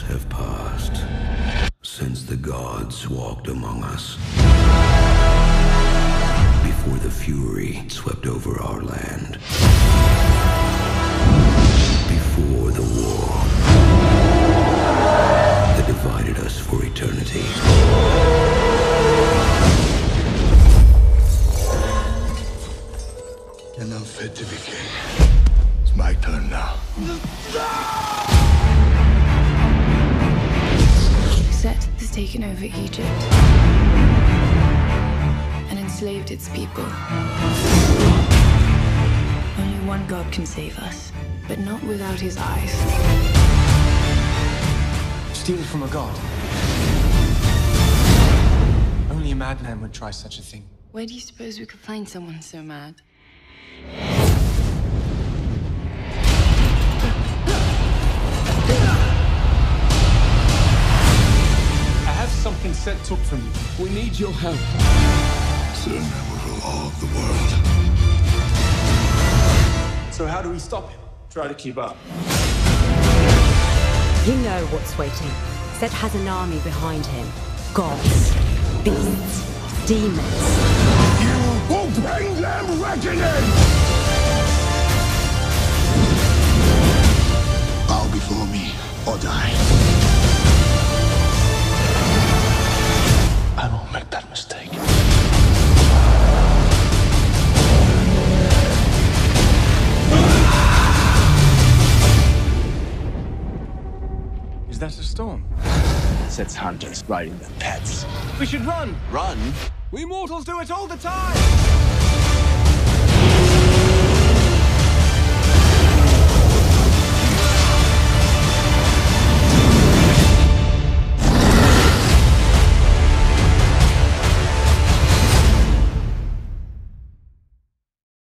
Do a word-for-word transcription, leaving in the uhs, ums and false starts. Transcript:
have passed since the gods walked among us. Before the fury swept over our land. Before the war that divided us for eternity. And I'm fit to be king. It's my turn now. Set has taken over Egypt and enslaved its people. Only one God can save us, but not without his eyes. Steal from a god. Only a madman would try such a thing. Where do you suppose we could find someone so mad? I have something set up from you. We need your help. Soon I will rule all of the world. So how do we stop him? Try to keep up. You know what's waiting. Set has an army behind him. Gods, beasts, demons. You will bring them reckoning! Bow before me or die. I won't make that mistake. Is that a storm? Set's hunters riding their pets. We should run! Run? We mortals do it all the time!